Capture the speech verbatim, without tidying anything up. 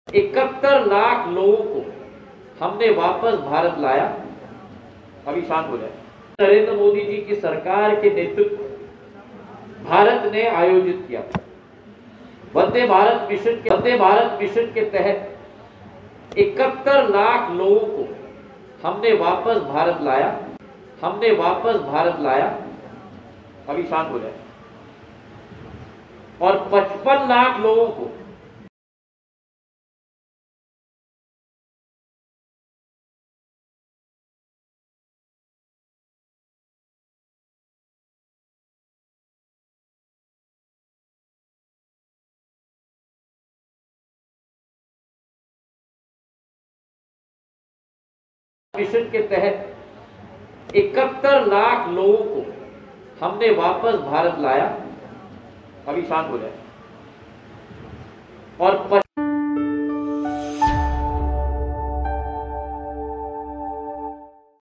इकहत्तर लाख लोगों को हमने वापस भारत लाया। अभी शांत हो जाए। नरेंद्र मोदी जी की सरकार के नेतृत्व भारत ने आयोजित किया। वंदे भारत मिशन के वंदे भारत मिशन के तहत इकहत्तर लाख लोगों को हमने वापस भारत लाया हमने वापस भारत लाया। अभी शांत हो जाए। और पचपन लाख लोगों को मिशन के तहत इकहत्तर लाख लोगों को हमने वापस भारत लाया। अभी शांत हो जाए। और